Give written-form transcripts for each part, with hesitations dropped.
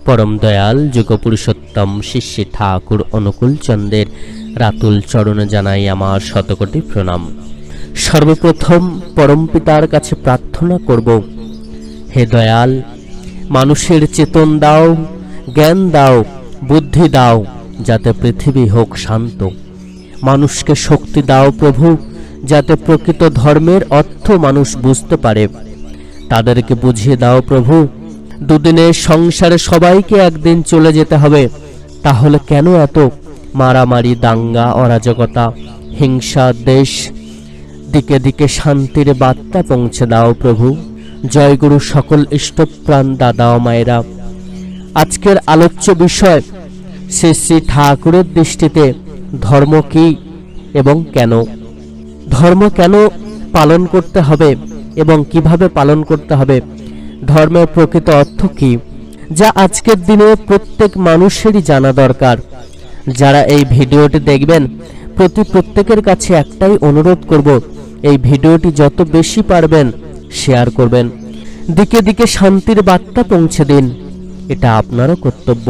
परम दयाल जुगपुरुषोत्तम श्री श्री ठाकुर अनुकूल चंद्रेर रातुल चरणे जानाई आमार शतकोटी प्रणाम। सर्वप्रथम परम पितार काछे प्रार्थना करब, हे दयाल मानुषेर चेतन दाओ, ज्ञान दाओ, बुद्धि दाओ, जाते पृथिवी होक शांत। मानुषके शक्ति दाओ प्रभु, जाते प्रकृत धर्मेर अर्थ मानुष बुझते पारे। तादेरके बुझिए दाओ प्रभु, दुदिने संसारे सबाइके एकदिन चले जेते हबे, ताहले केन एत मारामारी, दांगा, अराजकता, हिंसा, देश दिके दिके शांतिर बार्ता पौঁছে दाओ प्रभु। जय गुरु सकल इष्टप्राण दादा ओ मायेरा। आजकेर आलोच्य विषय श्री श्री ठाकुरेर दृष्टिते धर्म की एवं केन, धर्म केन पालन करते हबे एवं किभाबे पालन करते हबे, धर्मेर प्रकृत अर्थ की, जा आजकेर दिने प्रत्येक मानुषेरই জানা दरकार। যারা এই ভিডিওটি দেখবেন প্রত্যেকের কাছে একটাই অনুরোধ করব, এই ভিডিওটি যত বেশি পারবেন শেয়ার করবেন, দিকে দিকে শান্তির বার্তা পৌঁছে দিন, এটা আপনারও কর্তব্য।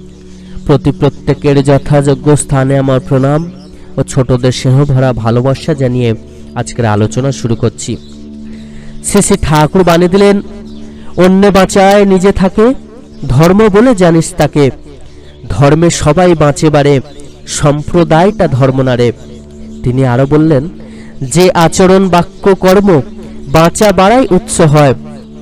প্রত্যেকের যথাযোগ্য স্থানে আমার প্রণাম ও ছোটদের স্নেহ ভরা ভালোবাসা জানিয়ে আজকের আলোচনা শুরু করছি। শ্রী শ্রী ঠাকুর বাণী দিলেন, অন্য বাঁচায় নিজে থাকে, ধর্ম বলে জানিস তাকে। ধর্মে সবাই বাঁচে বারে, সম্প্রদায়টা ধর্ম না রে। তিনি আরো বললেন, যে আচরণ বাক্য কর্ম বাঁচা বাড়াই উৎস হয়,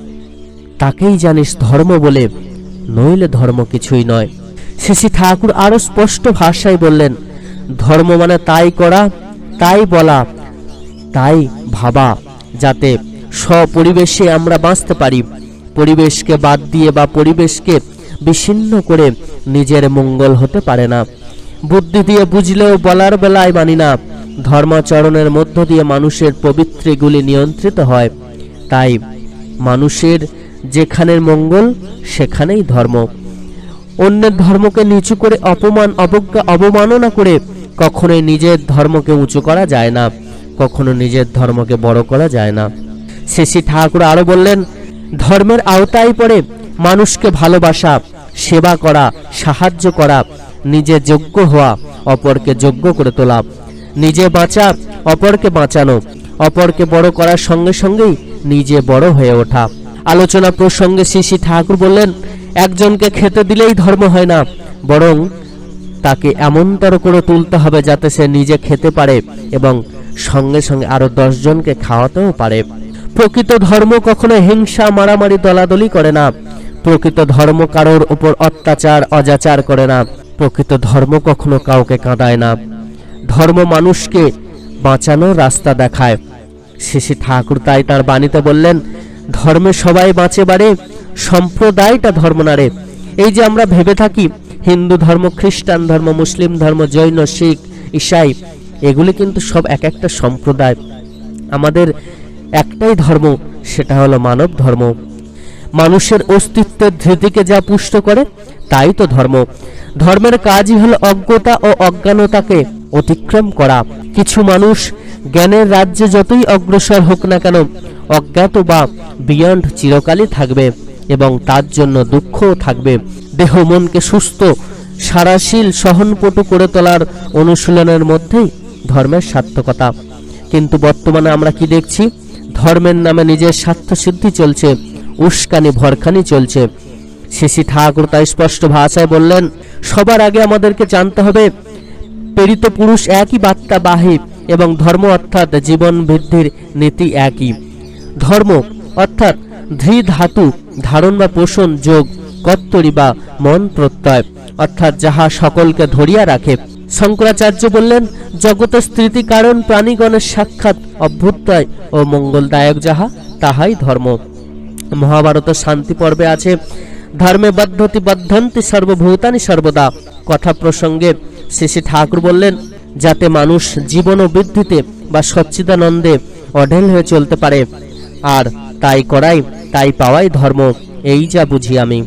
তাকেই জানিস ধর্ম বলে, নইলে ধর্ম কিছুই নয়। শ্রী শ্রী ঠাকুর আরো স্পষ্ট ভাষায় বললেন, ধর্ম মানে তাই করা, তাই বলা, তাই ভাবা, যাতে স্বপরিবেশে আমরা বাঁচতে পারি। পরিবেশকে বাদ দিয়ে বা পরিবেশকে বিচ্ছিন্ন করে নিজের মঙ্গল হতে পারে না। বুদ্ধি দিয়ে বুঝলেও বলার বেলায় মানি না। ধর্মাচরণের মধ্য দিয়ে মানুষের পবিত্রগুলি নিয়ন্ত্রিত হয়। তাই মানুষের যেখানের মঙ্গল সেখানেই ধর্ম। অন্যের ধর্মকে নিচু করে অপমান, অবজ্ঞা, অবমাননা করে কখনোই নিজের ধর্মকে উঁচু করা যায় না, কখনো নিজের ধর্মকে বড় করা যায় না। শ্রী ঠাকুর আরো বললেন, ধর্মের আওতায় পড়ে মানুষকে ভালোবাসা, সেবা করা, সাহায্য করা, নিজে যোগ্য হওয়া, অপরকে যোগ্য করে তোলা, নিজে বাঁচা, অপরকে বাঁচানো, অপরকে বড় করার সঙ্গে সঙ্গেই নিজে বড় হয়ে ওঠা। আলোচনা প্রসঙ্গে শ্রী শ্রী ঠাকুর বললেন, একজনকে খেতে দিলেই ধর্ম হয় না, বরং তাকে এমনতর করে তুলতে হবে যাতে সে নিজে খেতে পারে এবং সঙ্গে সঙ্গে আরো 10 জনকে খাওয়াতেও পারে। প্রকৃত ধর্ম কখনো হিংসা, মারামারি, দলাদলি করে না। প্রকৃত ধর্ম কারোর উপর অত্যাচার, অজাচার করে না। প্রকৃত ধর্ম কখনো কাউকে কাঁদায় না। ধর্ম মানুষকে বাঁচানোর রাস্তা দেখায়। শ্রী শ্রী ঠাকুর তাই তার বাণীতে বললেন, ধর্মে সবাই বাঁচে বারে, সম্প্রদায়টা ধর্ম না রে। এই যে আমরা ভেবে থাকি হিন্দু ধর্ম, খ্রিস্টান ধর্ম, মুসলিম ধর্ম, জৈন, শিখ, ঈসাই, এগুলি কিন্তু সব এক একটা সম্প্রদায়। আমাদের একটাই ধর্ম, সেটা হলো মানব ধর্ম। মানুষের অস্তিত্বের ধৃতিকে যা পুষ্ট করে তাই তো ধর্ম। ধর্মের কাজই হলো অজ্ঞতা ও অজ্ঞানতাকে অতিক্রম করা। কিছু মানুষ জ্ঞানের রাজ্যে যতই অগ্রসর হোক না কেন, অজ্ঞাত বা বিয়ন্ড চিরকালই থাকবে এবং তার জন্য দুঃখও থাকবে। দেহ মনকে সুস্থ, সারাশীল, সহনপটু করে তোলার অনুশীলনের মধ্যেই ধর্মের সার্থকতা। কিন্তু বর্তমানে আমরা কি দেখছি? ধর্মের নামে নিজের স্বার্থ সিদ্ধি চলছে, উস্কানি ভরখানি চলছে। শ্রী ঠাকুর তাই স্পষ্ট ভাষায় বললেন, সবার আগে আমাদেরকে জানতে হবে প্রেরিত পুরুষ একই বার্তা বাহী এবং ধর্ম অর্থাৎ জীবন বৃদ্ধির নীতি একই। ধর্ম অর্থাৎ ধৃ ধাতু ধারণ বা পোষণ, যোগ কর্তরি বা মন প্রত্যয়, অর্থাৎ যাহা সকলকে ধরিয়া রাখে। শঙ্করাচার্য বললেন, জগতের স্থিতি কারণ প্রাণীগণের সাক্ষাৎ অভ্যুদয় ও মঙ্গলদায়ক যাহা, তাহাই ধর্ম। মহাভারতের শান্তি পর্বে আছে, ধর্মে বদ্ধতি বদ্ধন্তি সর্বভূতানি সর্বদা। কথা প্রসঙ্গে শ্রী শ্রী ঠাকুর বললেন, যাতে মানুষ জীবন ও বৃদ্ধিতে বা সচ্চিদানন্দে অঢেল হয়ে চলতে পারে, আর তাই করাই, তাই পাওয়াই ধর্ম। এই যা বুঝি আমি।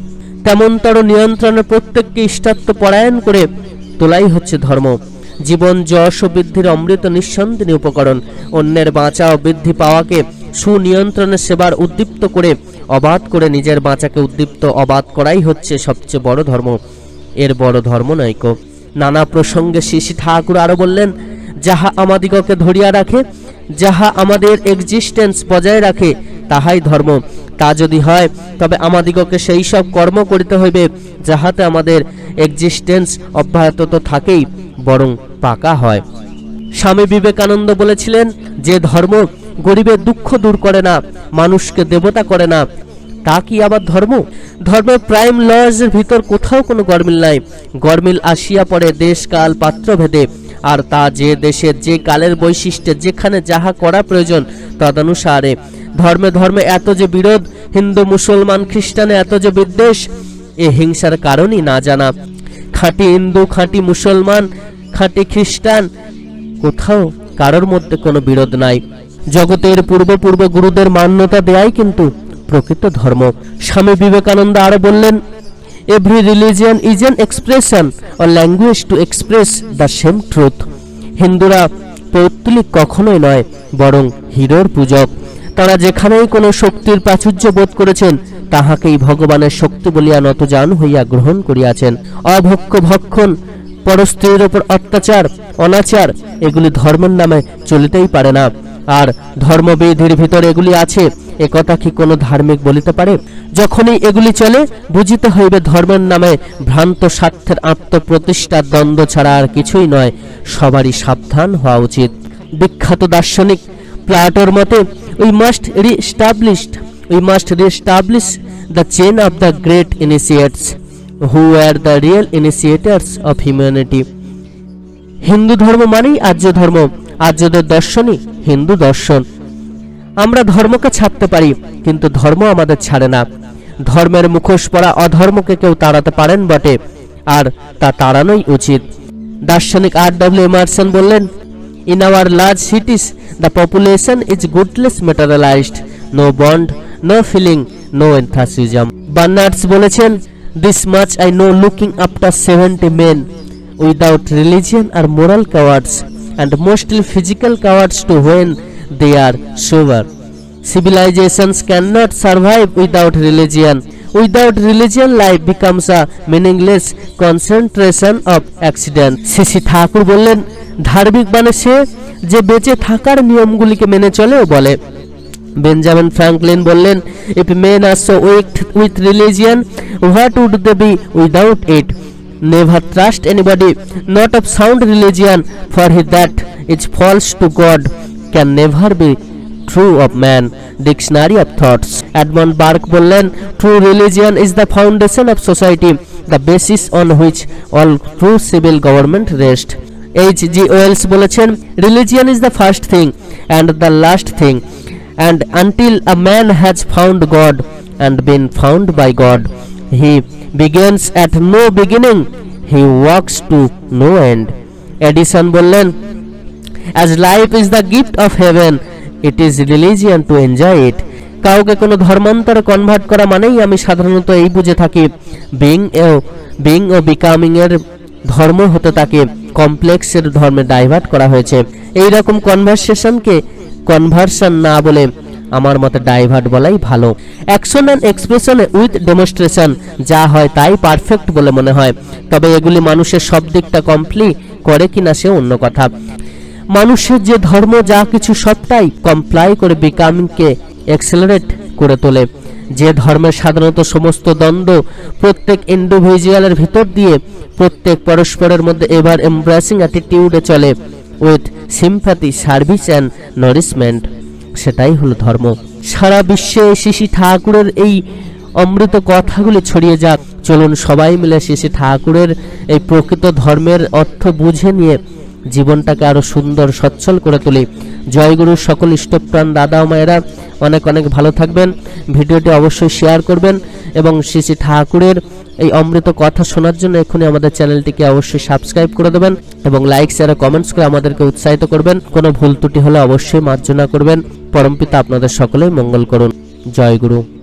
তেমনতর নিয়ন্ত্রণে প্রত্যেককে ইষ্টাত্ম পরায়ণ করে তোলাই হচ্ছে ধর্ম। জীবন যশ ও বৃদ্ধির অমৃত নিঃসন্দেহ উপকরণ। অন্যের বাঁচা ও বৃদ্ধি পাওয়াকে সুনিয়ন্ত্রণে সেবার উদ্দীপ্ত করে অবাধ করে নিজের বাঁচাকে উদ্দীপ্ত অবাধ করাই হচ্ছে সবচেয়ে বড় ধর্ম, এর বড় ধর্ম নৈক। নানা প্রসঙ্গে শ্রী শ্রী ঠাকুর আরো বললেন, যাহা আমাদিগকে ধরিয়া রাখে, যাহা আমাদের এক্সিস্টেন্স বজায় রাখে, তাহাই ধর্ম। তা যদি হয় তবে আমাদিগকে সেই সব কর্ম করিতে হইবে যাহাতে আমাদের এক্সিস্টেন্স অব্যাহত তো থাকেই, বরং পাকা হয়। স্বামী বিবেকানন্দ বলেছিলেন, যে ধর্ম গরিবের দুঃখ দূর করে না, মানুষকে দেবতা করে না, তা কি আবার ধর্ম? ধর্মের প্রাইম লজের ভিতর কোথাও কোনো গরমিল নাই। গরমিল আসিয়া পড়ে দেশ কাল পাত্র ভেদে, আর তা যে দেশের যে কালের বৈশিষ্ট্যে যেখানে যাহা করা প্রয়োজন তদনুসারে। ধর্মে ধর্মে এত যে বিরোধ, হিন্দু মুসলমান খ্রিস্টানে এত যে বিদ্বেষ, এ হিংসার কারণই না জানা। খাঁটি হিন্দু, খাঁটি মুসলমান, খাঁটি খ্রিস্টান, কোথাও কারোর মধ্যে কোনো বিরোধ নাই। জগতের পূর্ব পূর্ব গুরুদের মান্যতা দেয়াই কিন্তু প্রকৃত ধর্ম। স্বামী বিবেকানন্দ আরো বললেন, every religion is an expression or language to express the same truth. হিন্দুরা পৌত্তলিক কখনোই নয়, বরং হিরোর পূজক। তারা যেখানেই কোনো শক্তির প্রাচুর্য বোধ করেছেন, তাহাকেই ভগবানের শক্তি বলিয়া নতজান হইয়া গ্রহণ করিয়াছেন। অভক্ষ ভক্ষণ, পরস্ত্রীর ওপর অত্যাচার, অনাচার, এগুলি ধর্মের নামে চলিতেই পারে না। আর ধর্মবিধির ভিতর এগুলি আছে, একথা কি কোনো ধার্মিক বলিতে পারে? যখনই এগুলি চলে, বুঝিতে হইবে ধর্মের নামে ভ্রান্ত স্বার্থের আত্মপ্রতিষ্ঠার দ্বন্দ্ব ছাড়া আর কিছুই নয়। সবারই সাবধান হওয়া উচিত। বিখ্যাত দার্শনিক প্লাটোর মতে, we must reestablish the chain of the great initiates who are the real initiators of humanity. Hindu ধর্ম মানেই আর্য ধর্ম, আর্যদের দর্শনই হিন্দু দর্শন। আমরা ধর্মকে ছাড়তে পারি, কিন্তু ধর্ম আমাদের ছাড়ে না। ধর্মের মুখোশ পরা অধর্মকে কেউ তাড়াতে পারেন বটে, আর তা তাড়ানোই উচিত। দার্শনিক R.W. এমারসন বললেন, in our large cities the population is godless materialised, no bond, no feeling, no enthusiasm. Bernard's বলেছেন, this much I know, looking after 70 men without religion are moral cowards, and mostly physical cowards too when they are sober. Civilizations cannot survive without religion. Without religion, life becomes a meaningless concentration of accidents. Shri Thakur বললেন, ধার্মিক মানে সে যে বেঁচে থাকার নিয়মগুলিকে মেনে চলে ও বলে। বেঞ্জামিন ফ্র্যাঙ্কলিন বললেন, if men are so weak with religion, what would they be without it? Never trust anybody not of sound religion, for he that is false to God can never be true of man. Dictionary of Thoughts. Edmund Burke বললেন, true religion is the foundation of society, the basis on which all true civil government rests. H.G. Wells বলেছেন, religion is the first thing and the last thing, and until a man has found God and been found by God, he begins at no beginning, he walks to no end. Edison বললেন, as life is the gift of heaven, it is religion to enjoy it. কাউকে কোনো ধর্মান্তরে convert করা মানেই আমি সাধারণত এই বুঝে থাকি, বিং ও বিকামিং এর ধর্ম হতে তাকে কমপ্লেক্সের ধর্মে ডাইভার্ট করা হয়েছে। এই রকম কনভারসেশনকে কনভার্সন না বলে আমার মতে ডাইভার্ট বলাই ভালো। অ্যাকশন অ্যান্ড এক্সপ্রেশনে উইথ ডেমনস্ট্রেশন যা হয় তাই পারফেক্ট বলে মনে হয়, তবে এগুলি মানুষের সব দিকটা কমপ্লি করে কিনা সে অন্য কথা। মানুষের যে ধর্ম যা কিছু সবটাই কমপ্লাই করে বিকামিংকে এক্সেলারেট করে তোলে। যে ধর্মের সাধারণত সমস্ত দ্বন্দ্ব প্রত্যেক ইন্ডিভিজুয়ালের ভিতর দিয়ে প্রত্যেক পরস্পরের মধ্যে এভার এমব্রেসিং অ্যাটিটিউডে চলে, with sympathy, service and nourishment, সেটাই হলো ধর্ম। সারা বিশ্বে শ্রী ঠাকুরের এই অমৃত কথাগুলি ছড়িয়ে যাক। চলুন সবাই মিলে শ্রী ঠাকুরের এই প্রকৃত ধর্মের অর্থ বুঝে নিয়ে জীবনটাকে আরো সুন্দর সচ্ছল করে তুলি। জয়গুরু সকল ইষ্টপ্রাণ দাদা ও মায়েরা অনেক অনেক ভালো থাকবেন। ভিডিওটি অবশ্যই শেয়ার করবেন এবং শ্রী শ্রী ঠাকুরের এই অমৃত কথা শোনার জন্য এখনই আমাদের চ্যানেলটিকে অবশ্যই সাবস্ক্রাইব করে দেবেন এবং লাইক শেয়ার ও কমেন্টস করে আমাদেরকে উৎসাহিত করবেন। কোনো ভুল ত্রুটি হলে অবশ্যই মার্জনা করবেন। পরমপিতা আপনাদের সকলেই মঙ্গল করুন। জয় গুরু।